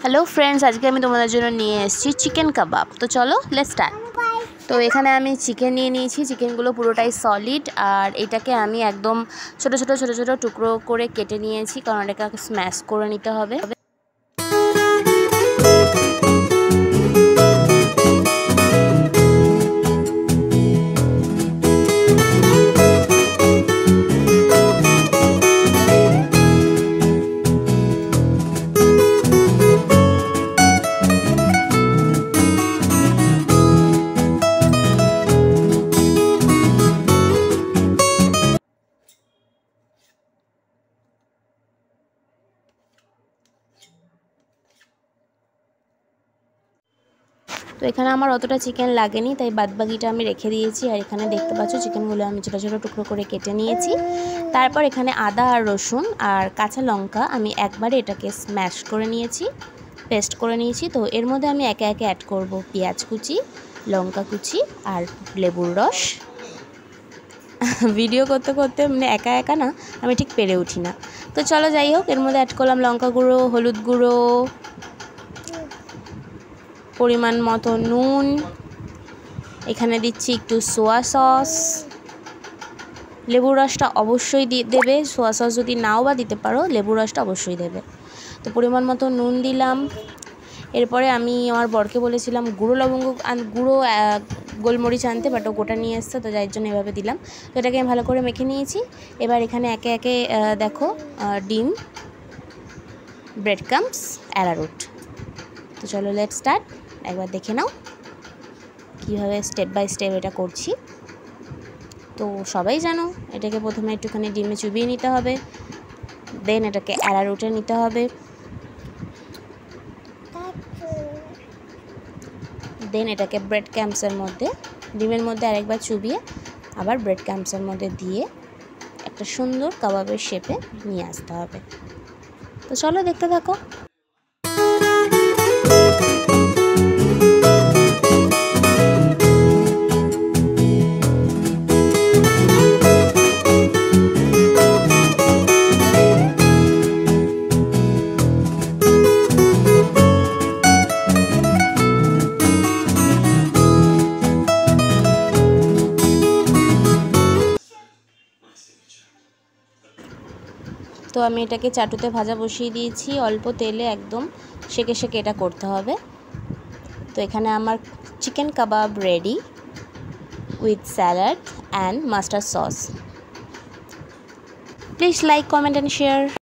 Hello friends, আজকে আমি তোমাদের জন্য নিয়ে এসেছি চিকেন কাবাব। তো চলো লেটস স্টার্ট। তো এখানে আমি চিকেন নিয়ে নিয়েছি। চিকেনগুলো পুরোটাই সলিড, আর এটাকে আমি একদম ছোট ছোট ছোট ছোট টুকরো করে কেটে নিয়েছি, কারণ এটাকে স্ম্যাশ করে নিতে হবে। তো এখানে আমার অতটা চিকেন লাগেনি, তাই বাদবাকিটা আমি রেখে দিয়েছি। আর এখানে দেখতে পাচ্ছ চিকেনগুলো আমি ছোটো ছোটো টুকরো করে কেটে নিয়েছি। তারপর এখানে আদা আর রসুন আর কাঁচা লঙ্কা আমি একবারে এটাকে স্ম্যাশ করে নিয়েছি, পেস্ট করে নিয়েছি। তো এর মধ্যে আমি একে একে অ্যাড করব পেঁয়াজ কুচি, লঙ্কা কুচি আর লেবুর রস। ভিডিও করতে করতে মানে একা একা না আমি ঠিক পেরে উঠি না। তো চলো যাই হোক, এর মধ্যে অ্যাড করলাম লঙ্কা গুঁড়ো, হলুদ গুঁড়ো, পরিমাণ মতো নুন, এখানে দিচ্ছি একটু সোয়া সস। লেবুর রসটা অবশ্যই দেবে, সোয়া সস যদি নাও বা দিতে পারো, লেবুর রসটা অবশ্যই দেবে। তো পরিমাণ মতো নুন দিলাম। এরপরে আমি আমার বরকে বলেছিলাম গুঁড়ো লবঙ্গ গুঁড়ো গোলমরিচ আনতে, বাট ও গোটা নিয়ে এসছে, তো যার জন্য এভাবে দিলাম। তো এটাকে আমি ভালো করে মেখে নিয়েছি। এবার এখানে একে একে দেখো ডিম, ব্রেড ক্রাম্বস, অ্যারারুট। তো চলো লেটস স্টার্ট। একবার দেখে নাও কীভাবে স্টেপ বাই স্টেপ এটা করছি। তো সবাই জানো এটাকে প্রথমে একটুখানি ডিমে চুবিয়ে নিতে হবে, দেন এটাকে অ্যারারুটে নিতে হবে, দেন এটাকে ব্রেড ক্রাম্বসের মধ্যে, ডিমের মধ্যে আরেকবার চুবিয়ে আবার ব্রেড ক্রাম্বসের মধ্যে দিয়ে একটা সুন্দর কাবাবের শেপে নিয়ে আসতে হবে। তো চলো দেখতে থাকো। তো আমি এটাকে চাটুতে ভাজা বসিয়ে দিয়েছি, অল্প তেলে একদম সেকে সেকে এটা করতে হবে। তো এখানে আমার chicken kebab ready with salad and mustard sauce. Please like, comment and share.